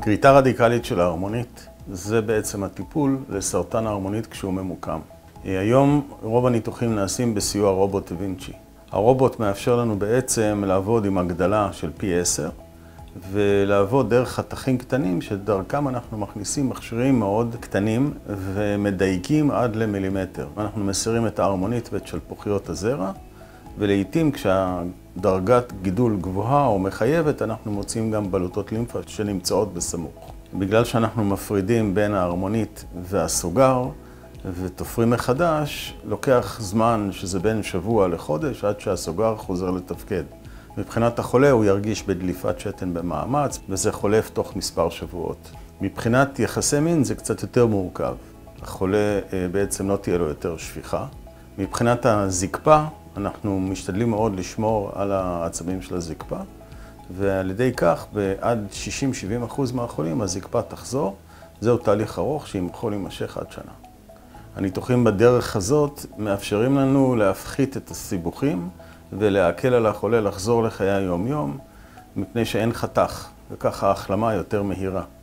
גריטה רדיקלית של ההרמונית זה בעצם הטיפול לסרטן ההרמונית כשהוא ממוקם. היום רוב הניתוחים נעשים בסיוע רובוט דה וינצ'י. הרובוט מאפשר לנו בעצם לעבוד עם הגדלה של פי 10 ולעבוד דרך חתכים קטנים שדרכם אנחנו מכניסים מכשירים מאוד קטנים ומדייקים עד למילימטר. אנחנו מסירים את ההרמונית ואת שלפוחיות הזרע, ולעיתים כשהדרגת גידול גבוהה או מחייבת אנחנו מוצאים גם בלוטות לימפה שנמצאות בסמוך. בגלל שאנחנו מפרידים בין ההרמונית והסוגר ותופרים מחדש, לוקח זמן שזה בין שבוע לחודש עד שהסוגר חוזר לתפקד. מבחינת החולה הוא ירגיש בדליפת שתן במאמץ וזה חולף תוך מספר שבועות. מבחינת יחסי מין זה קצת יותר מורכב. החולה בעצם לא תהיה לו יותר שפיכה. מבחינת הזקפה אנחנו משתדלים מאוד לשמור על העצבים של הזקפה, ועל ידי כך בעד 60-70% מהחולים הזקפה תחזור. זהו תהליך ארוך שיכול להימשך עד שנה. הניתוחים בדרך הזאת מאפשרים לנו להפחית את הסיבוכים ולהקל על החולה לחזור לחיי היום-יום, מפני שאין חתך, וככה ההחלמה יותר מהירה.